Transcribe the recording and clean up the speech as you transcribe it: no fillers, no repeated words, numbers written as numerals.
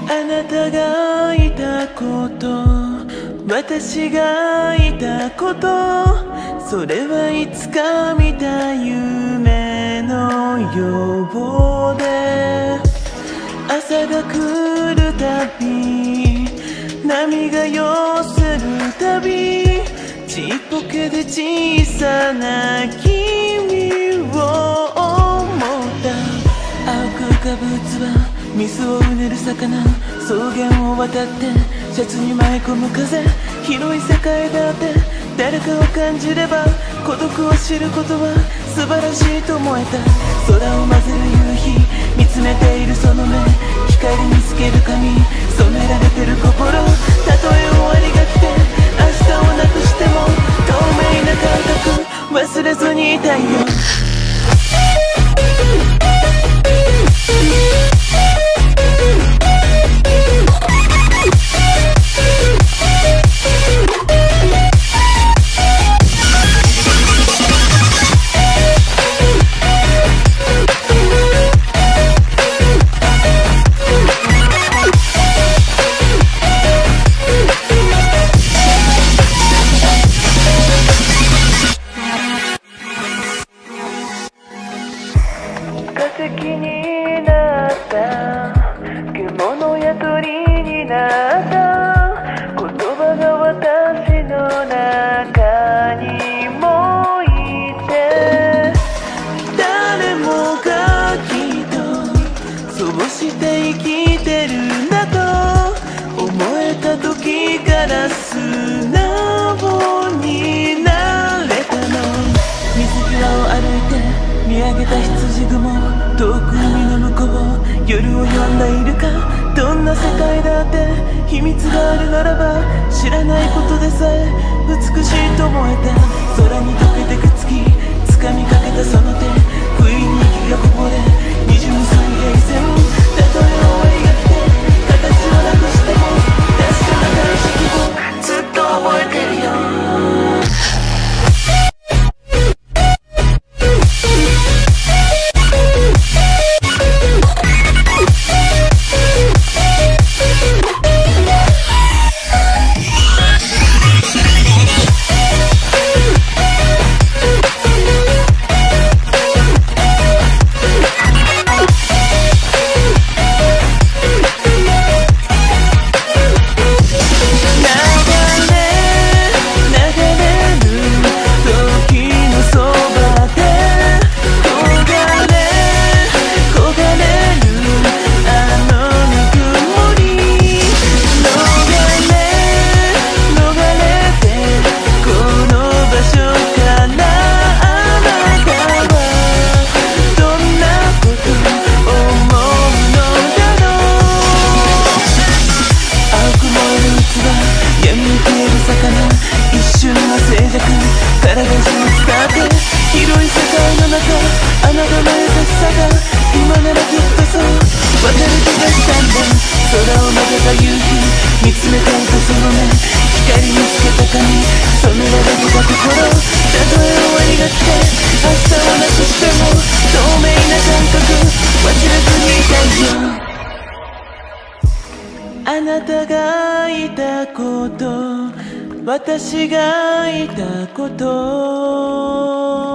あなたがいたこと、私がいたこと、それはいつか見た夢のようで、朝が来るたび波が寄せるたび、ちっぽけで小さな君を思った。青く浮かぶ器、水をうねる魚、草原を渡ってシャツに舞い込む風、広い世界だって誰かを感じれば、孤独を知ることは素晴らしいと思えた。空を混ぜる夕日、見つめているその目、光に透ける髪、染められてる心、たとえ終わりが来て明日をなくしても、透明な感覚忘れずにいたいよ。化石になった獣や鳥になった、言葉が私の中にもいて、誰もがきっとそうして生きてるんだと思えた時から素直になれたの。水際を歩いて見上げた羊雲、遠く海の向こう、夜を呼んだイルカ、どんな世界だって秘密があるならば、知らないことでさえ美しいと思えた。空に溶けてく月、掴みかけたその手、不意に息がこぼれ滲む水平線、たとえ終わりが来て形をなくしても、確かな感触をずっと覚えてるよ。あなたがいたこと、私がいたこと。